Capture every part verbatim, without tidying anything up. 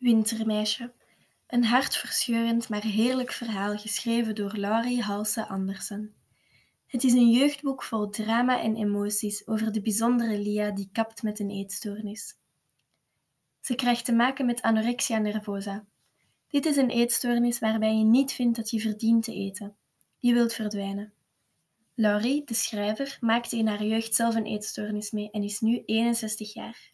Wintermeisje. Een hartverscheurend maar heerlijk verhaal geschreven door Laurie Halse Andersen. Het is een jeugdboek vol drama en emoties over de bijzondere Lia die kapt met een eetstoornis. Ze krijgt te maken met anorexia nervosa. Dit is een eetstoornis waarbij je niet vindt dat je verdient te eten. Je wilt verdwijnen. Laurie, de schrijver, maakte in haar jeugd zelf een eetstoornis mee en is nu eenenzestig jaar.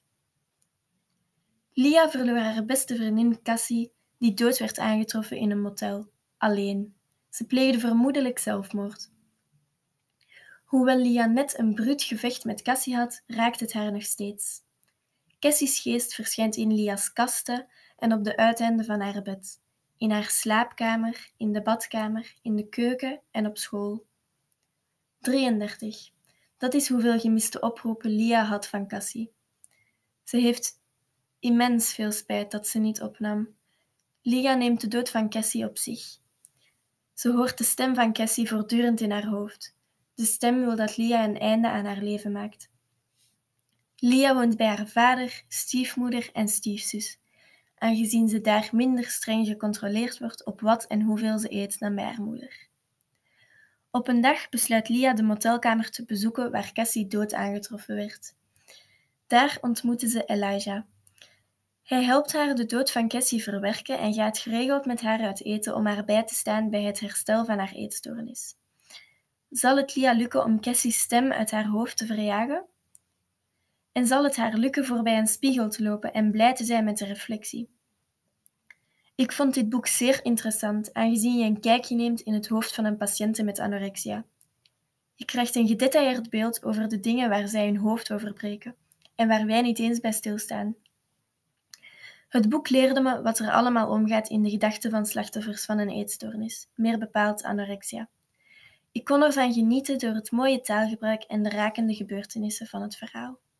Lia verloor haar beste vriendin Cassie, die dood werd aangetroffen in een motel, alleen. Ze pleegde vermoedelijk zelfmoord. Hoewel Lia net een bruut gevecht met Cassie had, raakt het haar nog steeds. Cassie's geest verschijnt in Lia's kasten en op de uiteinden van haar bed, in haar slaapkamer, in de badkamer, in de keuken en op school. drieëndertig. Dat is hoeveel gemiste oproepen Lia had van Cassie. Ze heeft immens veel spijt dat ze niet opnam. Lia neemt de dood van Cassie op zich. Ze hoort de stem van Cassie voortdurend in haar hoofd. De stem wil dat Lia een einde aan haar leven maakt. Lia woont bij haar vader, stiefmoeder en stiefzus, aangezien ze daar minder streng gecontroleerd wordt op wat en hoeveel ze eet dan bij haar moeder. Op een dag besluit Lia de motelkamer te bezoeken waar Cassie dood aangetroffen werd. Daar ontmoeten ze Elijah. Hij helpt haar de dood van Cassie verwerken en gaat geregeld met haar uit eten om haar bij te staan bij het herstel van haar eetstoornis. Zal het Lia lukken om Cassie's stem uit haar hoofd te verjagen? En zal het haar lukken voorbij een spiegel te lopen en blij te zijn met de reflectie? Ik vond dit boek zeer interessant, aangezien je een kijkje neemt in het hoofd van een patiënte met anorexia. Je krijgt een gedetailleerd beeld over de dingen waar zij hun hoofd over breken en waar wij niet eens bij stilstaan. Het boek leerde me wat er allemaal omgaat in de gedachten van slachtoffers van een eetstoornis, meer bepaald anorexia. Ik kon ervan genieten door het mooie taalgebruik en de rakende gebeurtenissen van het verhaal.